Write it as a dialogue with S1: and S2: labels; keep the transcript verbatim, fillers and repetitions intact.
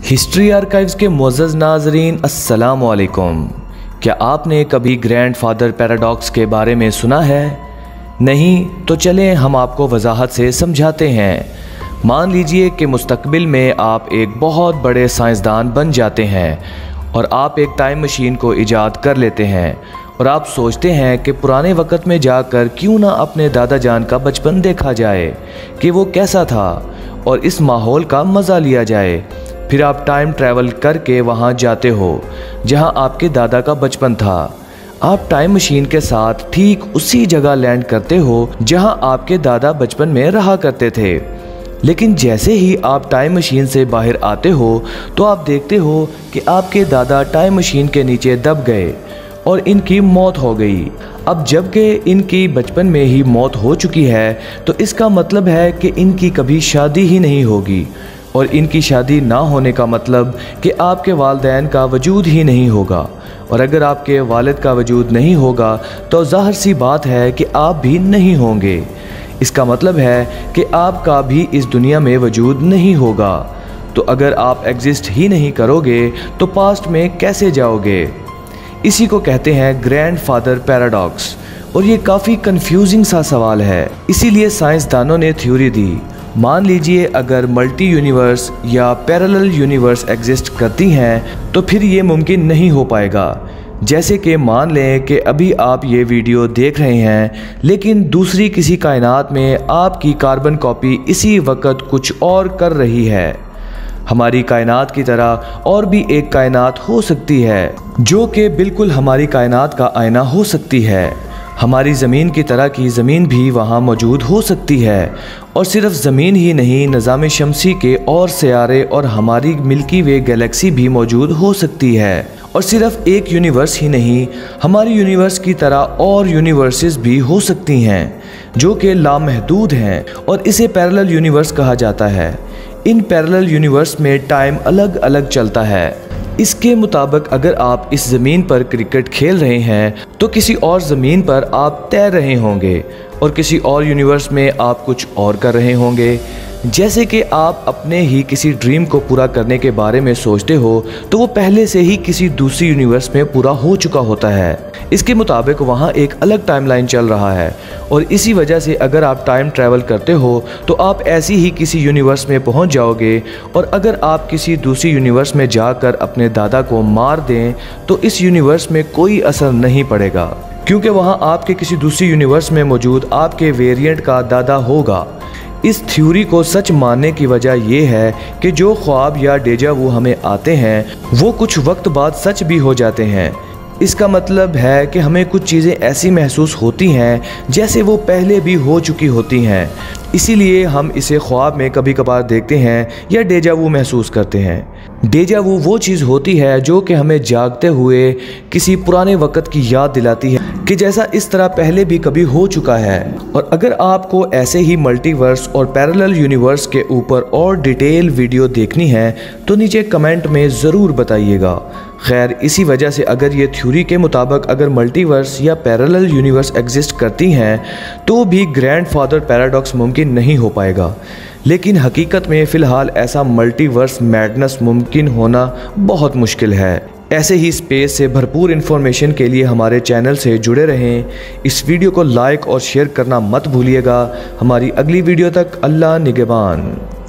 S1: History archives के मुअज़्ज़ज़ नाज़रीन, अस्सलामु अलैकुम। क्या आपने कभी ग्रैंडफादर पैराडॉक्स के बारे में सुना है? नहीं तो चलें हम आपको वजाहत से समझाते हैं। मान लीजिए कि मुस्तकबिल में आप एक बहुत बड़े साइंसदान बन जाते हैं और आप एक टाइम मशीन को ईजाद कर लेते हैं और आप सोचते हैं कि पुराने वक़्त में जाकर क्यों ना अपने दादा जान का बचपन देखा जाए कि वो कैसा था और इस माहौल का मज़ा लिया जाए। फिर आप टाइम ट्रैवल करके वहाँ जाते हो जहाँ आपके दादा का बचपन था। आप टाइम मशीन के साथ ठीक उसी जगह लैंड करते हो जहाँ आपके दादा बचपन में रहा करते थे। लेकिन जैसे ही आप टाइम मशीन से बाहर आते हो तो आप देखते हो कि आपके दादा टाइम मशीन के नीचे दब गए और इनकी मौत हो गई। अब जबकि इनकी बचपन में ही मौत हो चुकी है तो इसका मतलब है कि इनकी कभी शादी ही नहीं होगी, और इनकी शादी ना होने का मतलब कि आपके वालिदैन का वजूद ही नहीं होगा, और अगर आपके वालिद का वजूद नहीं होगा तो ज़ाहिर सी बात है कि आप भी नहीं होंगे। इसका मतलब है कि आपका भी इस दुनिया में वजूद नहीं होगा। तो अगर आप एग्जिस्ट ही नहीं करोगे तो पास्ट में कैसे जाओगे? इसी को कहते हैं ग्रैंडफादर पैराडॉक्स, और ये काफ़ी कंफ्यूजिंग सा सवाल है। इसीलिए साइंसदानों ने थ्योरी दी। मान लीजिए अगर मल्टी यूनिवर्स या पैरेलल यूनिवर्स एग्जिस्ट करती हैं तो फिर ये मुमकिन नहीं हो पाएगा। जैसे कि मान लें कि अभी आप ये वीडियो देख रहे हैं लेकिन दूसरी किसी कायनात में आपकी कार्बन कॉपी इसी वक्त कुछ और कर रही है। हमारी कायनात की तरह और भी एक कायनात हो सकती है जो कि बिल्कुल हमारी कायनात का आईना हो सकती है। हमारी ज़मीन की तरह की ज़मीन भी वहाँ मौजूद हो सकती है, और सिर्फ ज़मीन ही नहीं, निज़ाम शमसी के और सियारे और हमारी मिल्की वे गैलेक्सी भी मौजूद हो सकती है। और सिर्फ एक यूनिवर्स ही नहीं, हमारी यूनिवर्स की तरह और यूनिवर्सेस भी हो सकती हैं जो कि लामहदूद हैं, और इसे पैरेलल यूनिवर्स कहा जाता है। इन पैरेलल यूनिवर्स में टाइम अलग अलग चलता है। इसके मुताबिक अगर आप इस ज़मीन पर क्रिकेट खेल रहे हैं तो किसी और ज़मीन पर आप तैर रहे होंगे, और किसी और यूनिवर्स में आप कुछ और कर रहे होंगे। जैसे कि आप अपने ही किसी ड्रीम को पूरा करने के बारे में सोचते हो तो वो पहले से ही किसी दूसरी यूनिवर्स में पूरा हो चुका होता है। इसके मुताबिक वहाँ एक अलग टाइमलाइन चल रहा है, और इसी वजह से अगर आप टाइम ट्रैवल करते हो तो आप ऐसी ही किसी यूनिवर्स में पहुँच जाओगे, और अगर आप किसी दूसरी यूनिवर्स में जाकर अपने दादा को मार दें तो इस यूनिवर्स में कोई असर नहीं पड़ेगा, क्योंकि वहाँ आपके किसी दूसरी यूनिवर्स में मौजूद आपके वेरिएंट का दादा होगा। इस थ्योरी को सच मानने की वजह यह है कि जो ख्वाब या डेजा वो हमें आते हैं वो कुछ वक्त बाद सच भी हो जाते हैं। इसका मतलब है कि हमें कुछ चीज़ें ऐसी महसूस होती हैं जैसे वो पहले भी हो चुकी होती हैं। इसीलिए हम इसे ख्वाब में कभी कभार देखते हैं या डेजा वू महसूस करते हैं। डेजा वू वो चीज़ होती है जो कि हमें जागते हुए किसी पुराने वक़्त की याद दिलाती है कि जैसा इस तरह पहले भी कभी हो चुका है। और अगर आपको ऐसे ही मल्टीवर्स और पैरेलल यूनिवर्स के ऊपर और डिटेल वीडियो देखनी है तो नीचे कमेंट में ज़रूर बताइएगा। खैर, इसी वजह से अगर ये थ्योरी के मुताबिक अगर मल्टीवर्स या पैरेलल यूनिवर्स एग्जिस्ट करती हैं तो भी ग्रैंडफादर पैराडॉक्स मुमकिन नहीं हो पाएगा। लेकिन हकीकत में फ़िलहाल ऐसा मल्टीवर्स मैडनेस मुमकिन होना बहुत मुश्किल है। ऐसे ही स्पेस से भरपूर इन्फॉर्मेशन के लिए हमारे चैनल से जुड़े रहें। इस वीडियो को लाइक और शेयर करना मत भूलिएगा। हमारी अगली वीडियो तक अल्लाह निगहबान।